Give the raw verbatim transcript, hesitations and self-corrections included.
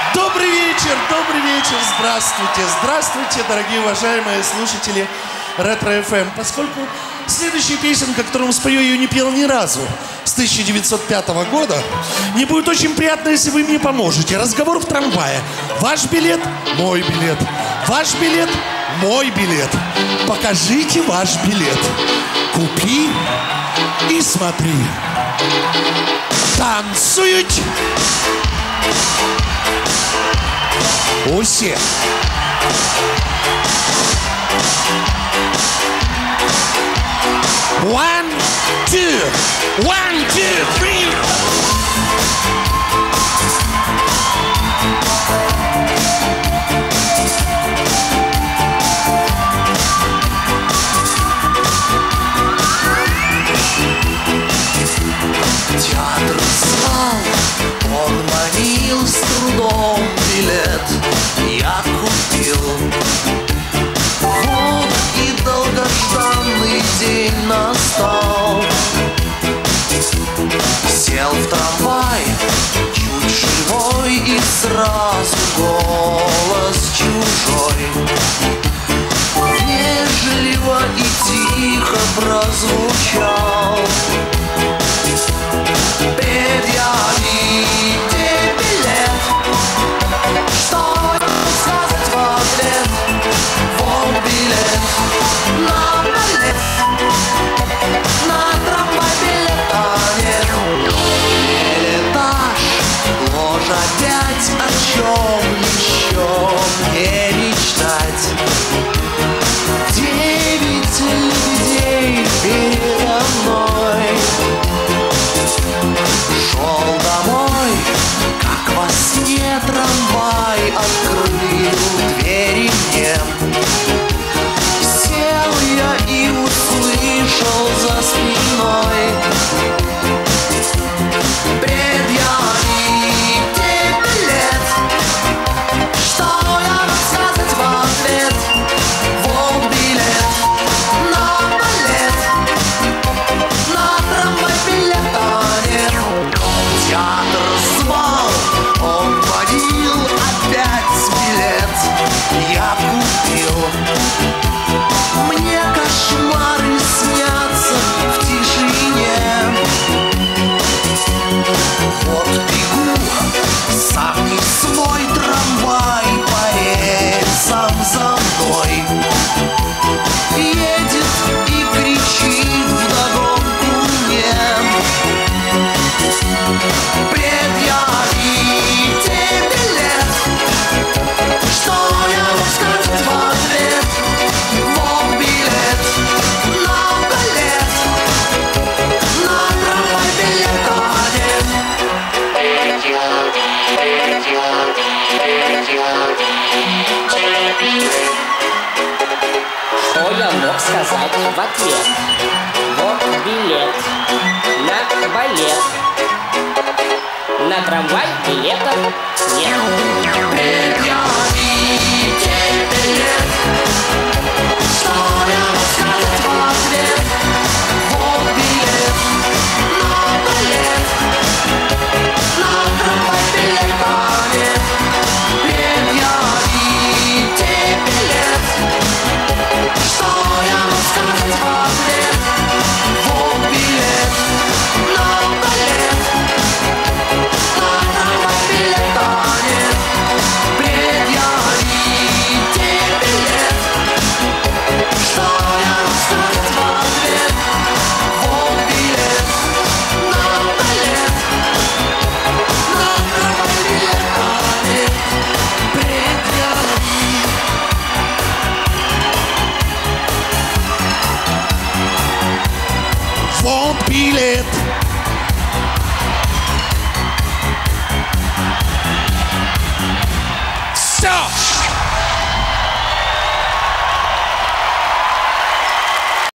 Добрый вечер, добрый вечер, здравствуйте, здравствуйте, дорогие уважаемые слушатели Ретро эф эм. Поскольку следующая песенка, которую спою, ее не пел ни разу, с тысяча девятьсот пятого года, мне будет очень приятно, если вы мне поможете. Разговор в трамвае. Ваш билет, мой билет. Ваш билет, мой билет. Покажите ваш билет. Купи и смотри. Танцуют усе. One, two, one, two, three. Театр знал, он манил с трудом билет. Я купил. Вот и долгожданный день настал. Сел в трамвай, чуть живой, и сразу голос чужой вежливо и тихо прозвучал. Предъявите билет, что сказать в ответ? Вот билет на балет, на трамвай билета нет. Билетаж, ложь опять, о чем еще не мечтать. Девять людей передо мной. Шел домой, как во сне трамвай открыл двери мне. Сел я и услышал за спиной: предъявите билет, что я рассказать в ответ? Вот билет на балет, на трамвай билета нет. Театр звал, он водил опять билет. Я купил. Мне кошмары снятся в тишине. Вот бегу, сам не свой, трамвай по рельсам за мной едет и кричит вдогонку мне: предъявите билет, что я вам сказать в ответ? Вот билет на балет, на трамвай билета нет. Что я мог сказать в ответ? Вот билет на балет, на трамвай билета нет.